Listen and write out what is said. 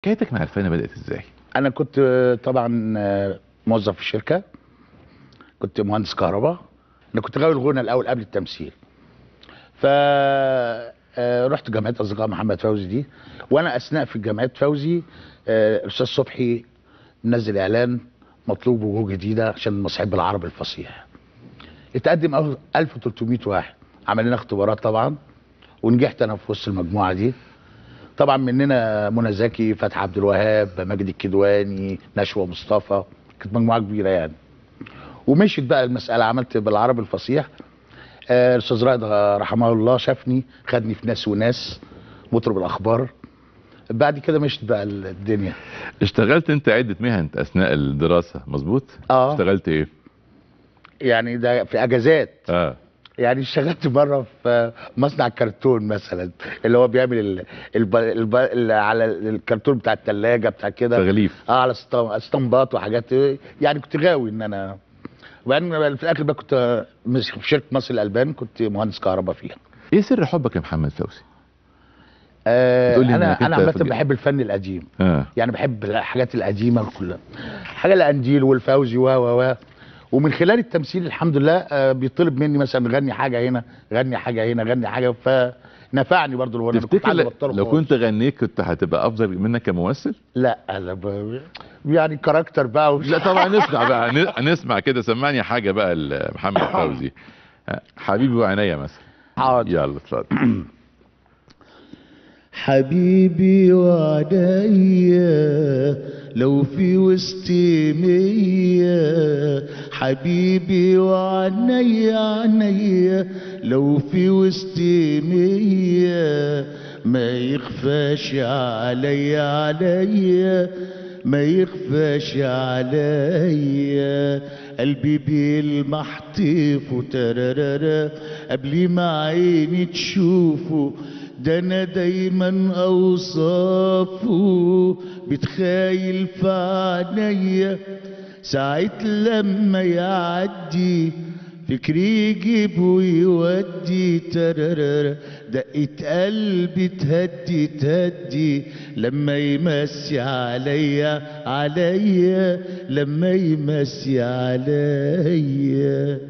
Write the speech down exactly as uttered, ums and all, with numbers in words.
حكايتك مع الفن بدات ازاي؟ انا كنت طبعا موظف في الشركه، كنت مهندس كهرباء. انا كنت غاوي الغنى الاول قبل التمثيل. ف رحت جامعه اصدقاء محمد فوزي دي، وانا اثناء في جامعه فوزي الاستاذ صبحي منزل اعلان مطلوب وجوه جديده عشان المصاحب بالعربي الفصيح. اتقدم ألف وثلاثمائة واحد، عملنا اختبارات طبعا ونجحت انا في وسط المجموعه دي. طبعا مننا منى زكي، فتحي عبد الوهاب، ماجد الكدواني، نشوى مصطفى، كانت مجموعه كبيره يعني. ومشيت بقى المساله، عملت بالعربي الفصيح. آه الاستاذ رائد رحمه الله شافني، خدني في ناس وناس، مطرب الاخبار. بعد كده مشيت بقى الدنيا. اشتغلت انت عده مهن اثناء الدراسه مظبوط؟ اه اشتغلت ايه؟ يعني ده في اجازات. اه يعني اشتغلت بره في مصنع كرتون مثلا، اللي هو بيعمل ال... الب... الب... ال... على الكرتون بتاع الثلاجه بتاع كده، تغليف. اه على اسطمبات وحاجات. يعني كنت غاوي ان انا، وبعدين في الاخر بقى كنت في شركه مصر الالبان، كنت مهندس كهرباء فيها. ايه سر حبك يا محمد فوزي؟ آه بتقول لي انا انك انا انت عامه في... بحب الفن القديم. آه. يعني بحب الحاجات القديمه كلها، حاجه الانديل والفوزي و و و ومن خلال التمثيل الحمد لله آه بيطلب مني مثلا غني حاجه هنا، غني حاجه هنا، غني حاجه، فنفعني برضه الولد. انا كنت تفتكر عايز ل... ابطله لو خالص. كنت غنيت كنت هتبقى افضل منك كممثل؟ لا انا ب... يعني كاركتر بقى وش... لا طبعا نسمع بقى، ن- نسمع كده، سمعني حاجه بقى لمحمد فوزي. آه، حبيبي وعينيا مثلا. حاضر. يلا اتفضل. حبيبي وعديا لو في وسطي مية، حبيبي وعنيا عنيا لو في وسطي مية، ما يخفاش عليا عليا، ما يخفاش عليا، قلبي بيلمح طيفه ترارارا قبل ما عيني تشوفه، ده انا دايما اوصافه بتخايل في عينيا، ساعة لما يعدي فكري يجيب ويودي ترارارا، دقة قلبي تهدي تهدي لما يمسي عليا عليا، لما يمسي عليا.